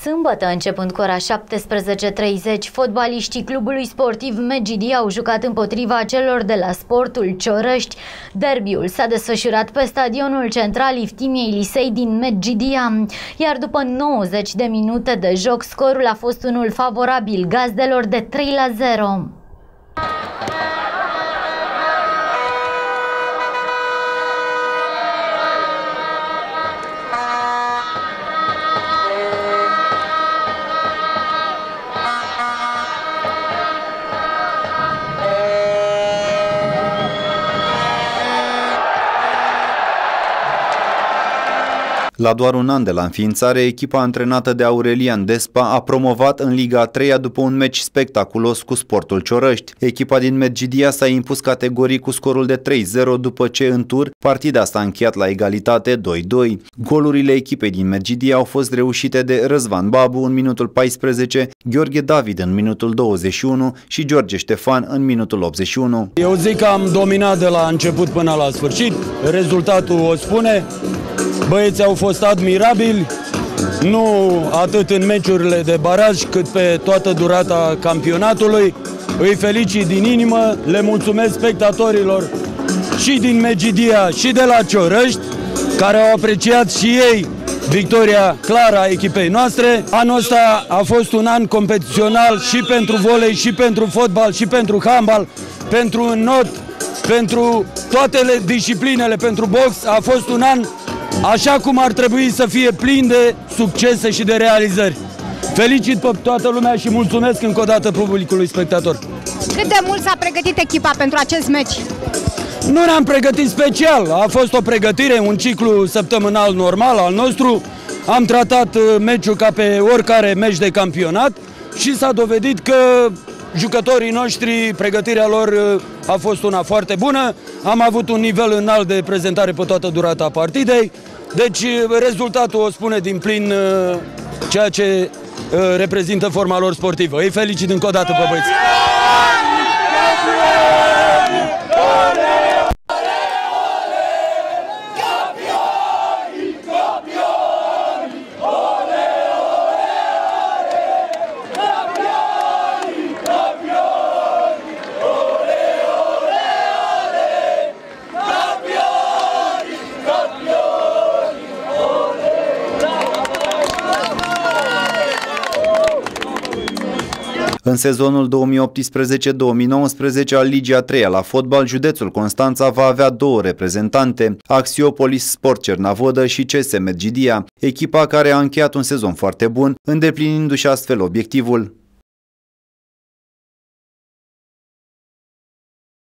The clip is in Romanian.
Sâmbătă, începând cu ora 17:30, fotbaliștii clubului sportiv Medgidia au jucat împotriva celor de la Sportul Ciorăști. Derbiul s-a desfășurat pe stadionul central Iftimiei Lisei din Medgidia, iar după 90 de minute de joc, scorul a fost unul favorabil gazdelor de 3-0. La doar un an de la înființare, echipa antrenată de Aurelian Despa a promovat în Liga a 3-a după un meci spectaculos cu Sportul Ciorăști. Echipa din Medgidia s-a impus categorii cu scorul de 3-0 după ce în tur partida s-a încheiat la egalitate 2-2. Golurile echipei din Medgidia au fost reușite de Răzvan Babu în minutul 14, Gheorghe David în minutul 21 și George Ștefan în minutul 81. Eu zic că am dominat de la început până la sfârșit, rezultatul o spune. Băieții au fost admirabili, nu atât în meciurile de baraj, cât pe toată durata campionatului. Îi felicit din inimă, le mulțumesc spectatorilor și din Medgidia și de la Ciorăști, care au apreciat și ei victoria clară a echipei noastre. Anul ăsta a fost un an competițional și pentru volei, și pentru fotbal, și pentru handbal, pentru înot, pentru toate disciplinele, pentru box. A fost un an așa cum ar trebui să fie, plin de succese și de realizări. Felicit pe toată lumea și mulțumesc încă o dată publicului spectator. Cât de mult s-a pregătit echipa pentru acest meci? Nu ne-am pregătit special, a fost o pregătire, un ciclu săptămânal normal al nostru. Am tratat meciul ca pe oricare meci de campionat și s-a dovedit că jucătorii noștri, pregătirea lor a fost una foarte bună. Am avut un nivel înalt de prezentare pe toată durata partidei. Deci rezultatul o spune din plin ceea ce reprezintă forma lor sportivă. Îi felicit încă o dată pe băieți. În sezonul 2018-2019 al Ligii a 3-a la fotbal, județul Constanța va avea două reprezentante, Axiopolis Sport Cernavodă și CS Medgidia, echipa care a încheiat un sezon foarte bun, îndeplinindu-și astfel obiectivul.